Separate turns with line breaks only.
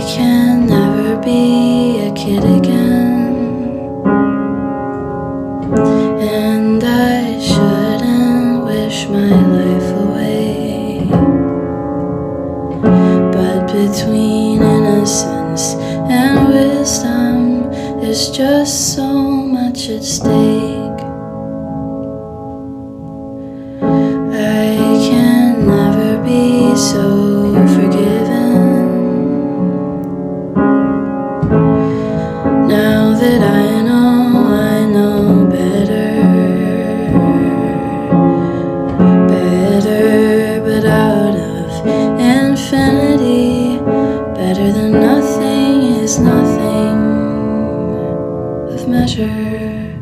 can never be a kid again, and I shouldn't wish my life away. But between innocence and wisdom, there's just so much at stake. I can never be so forgiven. Now that I know better, but out of infinity, better than nothing is nothing of measure.